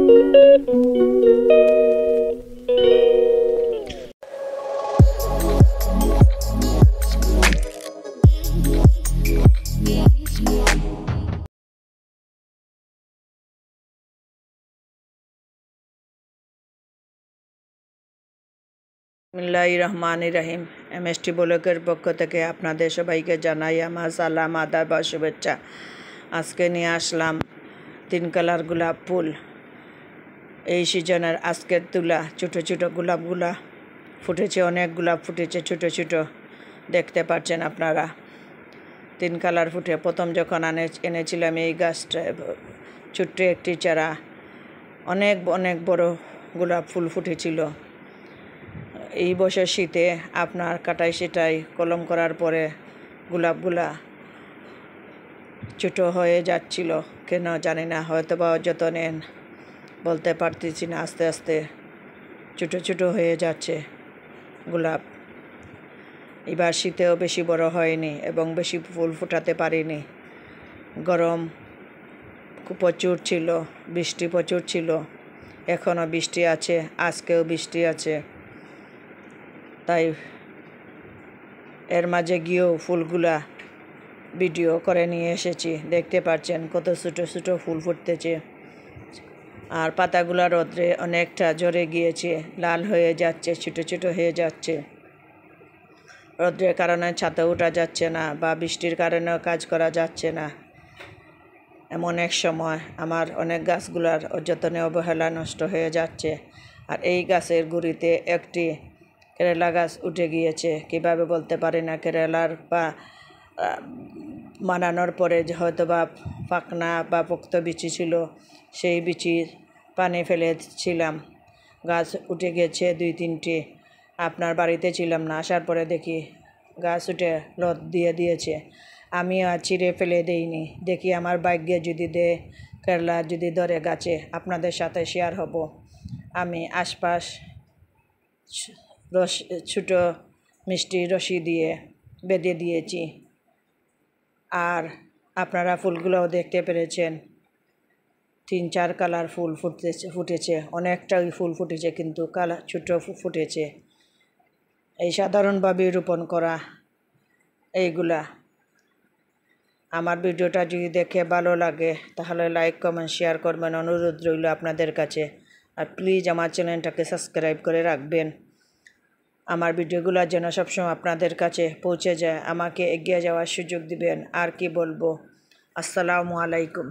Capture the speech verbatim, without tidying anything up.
বিসমিল্লাহিররহমানিররহিম। MST ব্লগের পক্ষ থেকে আপনাদের সবাইকে জানাই আমার সালাম, আদাব বা শুভেচ্ছা। আজকে নিয়ে আসলাম তিন কালার গোলাপ ফুল। এই সিজনের আজকের তুলা ছোটো ছোটো গোলাপগুলা ফুটেছে, অনেক গোলাপ ফুটেছে ছোটো ছোটো, দেখতে পাচ্ছেন আপনারা। তিন কালার ফুটে প্রথম যখন আনে এনেছিলাম এই গাছটা, ছোট্ট একটি চারা, অনেক অনেক বড় গোলাপ ফুল ফুটেছিল। এই বছর শীতে আপনার কাটাই সেটাই কলম করার পরে গোলাপগুলা ছোটো হয়ে যাচ্ছিল, কেন জানি না, হয়তো বা যত্নে বলতে পারতেছি না, আস্তে আস্তে ছোটো ছোটো হয়ে যাচ্ছে গোলাপ। এবার শীতেও বেশি বড় হয়নি এবং বেশি ফুল ফোটাতে পারিনি। গরম প্রচুর ছিল, বৃষ্টি প্রচুর ছিল, এখনও বৃষ্টি আছে, আজকেও বৃষ্টি আছে। তাই এর মাঝে গিয়েও ফুলগুলা ভিডিও করে নিয়ে এসেছি। দেখতে পাচ্ছেন কত ছোটো ছোটো ফুল ফুটতেছে, আর পাতাগুলা রোদ্রে অনেকটা ঝরে গিয়েছে, লাল হয়ে যাচ্ছে, ছোটো ছোটো হয়ে যাচ্ছে। রোদ্রের কারণে ছাদে ওঠা যাচ্ছে না বা বৃষ্টির কারণেও কাজ করা যাচ্ছে না। এমন এক সময় আমার অনেক গাছগুলার অযত্নে অবহেলা নষ্ট হয়ে যাচ্ছে। আর এই গাছের গুঁড়িতে একটি কেরালা গাছ উঠে গিয়েছে, কিভাবে বলতে পারি না। কেরালার বা মানানোর পরে হয়তো বা পাকনা বা পোক্ত বিচি ছিল, সেই বিচির পানি ফেলেছিলাম, গাছ উঠে গেছে দুই তিনটি। আপনার বাড়িতে ছিলাম না, আসার পরে দেখি গাছ উঠে লত দিয়ে দিয়েছে। আমি আর ছিঁড়ে ফেলে দেইনি, দেখি আমার ভাগ্যে যদি দে কেরালা যদি ধরে গাছে, আপনাদের সাথে শেয়ার হব। আমি আশপাশ রস ছোটো মিষ্টি রশি দিয়ে বেঁধে দিয়েছি। আর আপনারা ফুলগুলোও দেখতে পেরেছেন, তিন চার কালার ফুল ফুটেছে ফুটেছে অনেকটা ফুল ফুটেছে, কিন্তু কালার ছোটো ফুটেছে। এই সাধারণভাবে রোপণ করা এইগুলা। আমার ভিডিওটা যদি দেখে ভালো লাগে তাহলে লাইক কমেন্ট শেয়ার করবেন, অনুরোধ রইল আপনাদের কাছে। আর প্লিজ আমার চ্যানেলটাকে সাবস্ক্রাইব করে রাখবেন, আমার ভিডিওগুলো যেন সবসময় আপনাদের কাছে পৌঁছে যায়, আমাকে এগিয়ে যাওয়ার সুযোগ দিবেন। আর কি বলবো, আসসালামু আলাইকুম।